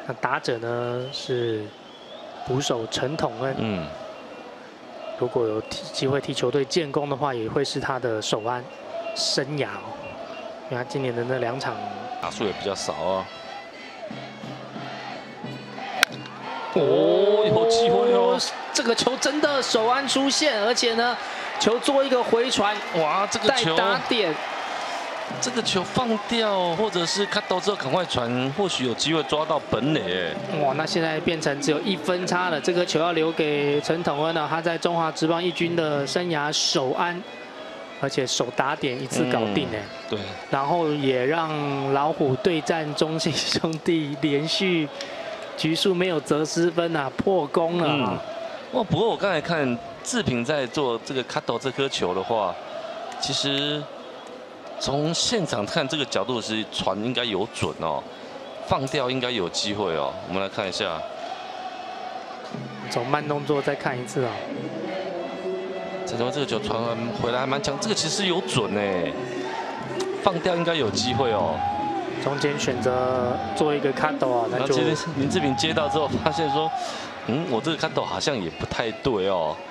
那打者呢是捕手陈统恩。如果有机会替球队建功的话，也会是他的首安生涯哦。因为他今年的那2场打数也比较少哦。有机会哦！ 这个球真的首安出现，而且呢，球做一个回传， 哇，这个球带打点。 这个球放掉，或者是看到之后赶快传，或许有机会抓到本垒。 哇，那现在变成只有1分差了。这个球要留给陈统恩了，他在中华职棒一军的生涯首安，而且首打点一次搞定哎。 对。然后也让老虎对战中信兄弟连续局数没有得失分啊，破功了。 哇，不过我刚才看志平在做这个 cut 这颗球的话，其实。 从现场看这个角度是传应该有准哦，放掉应该有机会哦。我们来看一下， 从慢动作再看一次啊。 这个球传回来还蛮强，这个其实有准哎，放掉应该有机会哦。 中间选择做一个 cut 啊，那就其实林志平接到之后发现说，我这个 cut 好像也不太对哦。